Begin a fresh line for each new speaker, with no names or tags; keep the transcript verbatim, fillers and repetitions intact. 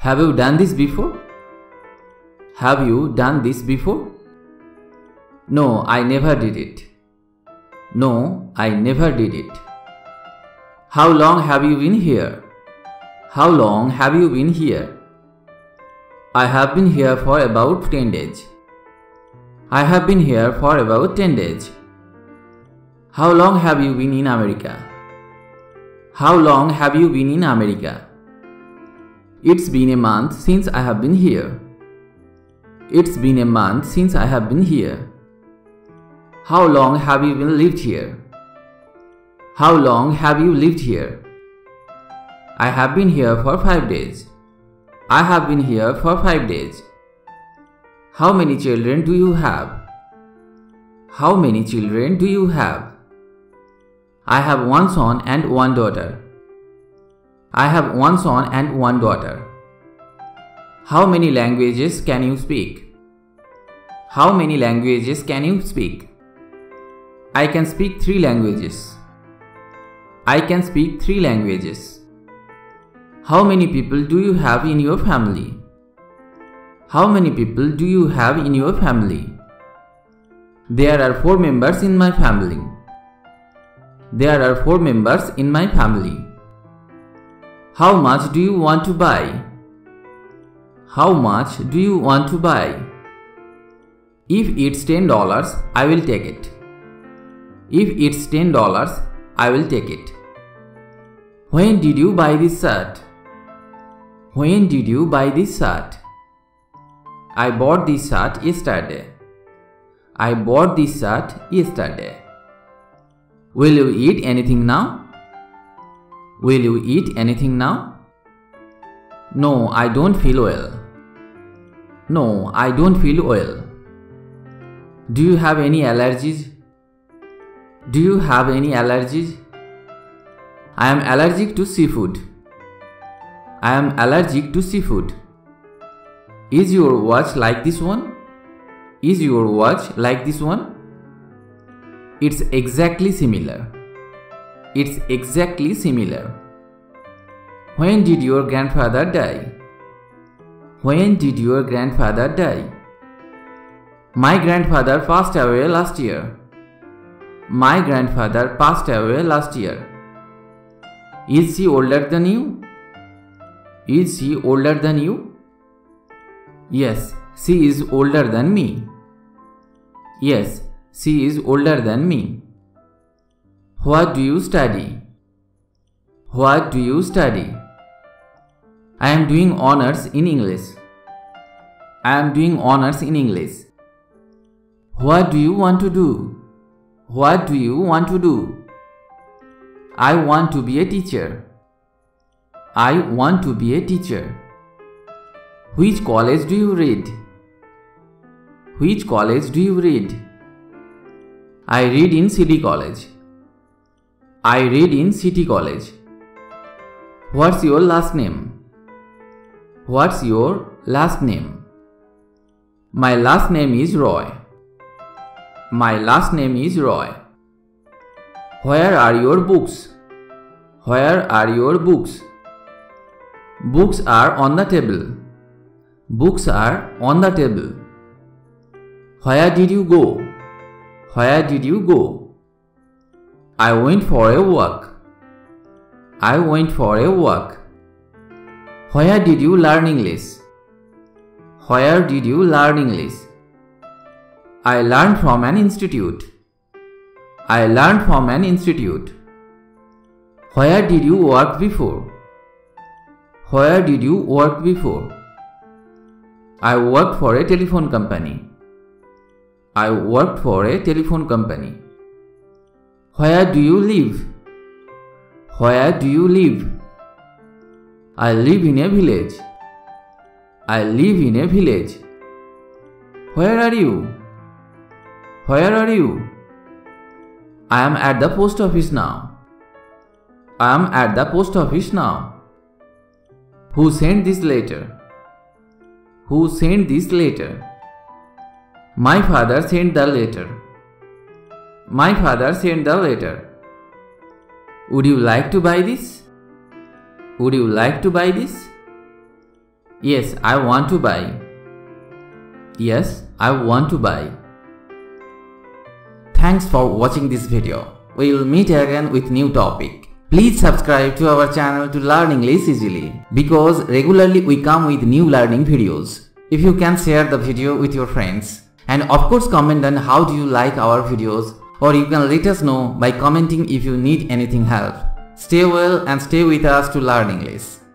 Have you done this before? Have you done this before? No, I never did it. No, I never did it. How long have you been here? How long have you been here? I have been here for about ten days. I have been here for about ten days. How long have you been in America? How long have you been in America? It's been a month since I have been here. It's been a month since I have been here. How long have you been lived here? How long have you lived here? I have been here for five days. I have been here for five days. How many children do you have? How many children do you have? I have one son and one daughter. I have one son and one daughter. How many languages can you speak? How many languages can you speak? I can speak three languages. I can speak three languages. How many people do you have in your family? How many people do you have in your family? There are four members in my family. There are four members in my family. How much do you want to buy? How much do you want to buy? If it's ten dollars, I will take it. If it's ten dollars, I will take it. When did you buy this shirt? When did you buy this shirt? I bought this shirt yesterday. I bought this shirt yesterday. Will you eat anything now? Will you eat anything now? No, I don't feel well. No, I don't feel well. Do you have any allergies? Do you have any allergies? I am allergic to seafood. I am allergic to seafood. Is your watch like this one? Is your watch like this one? It's exactly similar. It's exactly similar. When did your grandfather die? When did your grandfather die? My grandfather passed away last year. My grandfather passed away last year. Is she older than you? Is she older than you? Yes, she is older than me. Yes, she is older than me. What do you study? What do you study? I am doing honors in English. I am doing honors in English. What do you want to do? What do you want to do? I want to be a teacher. I want to be a teacher. Which college do you read? Which college do you read? I read in City College. I read in City College. What's your last name? What's your last name? My last name is Roy. My last name is Roy. Where are your books? Where are your books? Books are on the table. Books are on the table. Where did you go? Where did you go? I went for a walk. I went for a walk. Where did you learn English? Where did you learn English? I learned from an institute. I learned from an institute. Where did you work before? Where did you work before? I worked for a telephone company. I worked for a telephone company. Where do you live? Where do you live? I live in a village. I live in a village. Where are you? Where are you? I am at the post office now. I am at the post office now. Who sent this letter? Who sent this letter? My father sent the letter. My father sent the letter. Would you like to buy this? Would you like to buy this? Yes, I want to buy. Yes, I want to buy. Thanks for watching this video. We will meet again with new topic. Please subscribe to our channel to learn English easily, because regularly we come with new learning videos. If you can share the video with your friends, and of course comment on how do you like our videos, or you can let us know by commenting if you need anything help. Stay well and stay with us to learn English.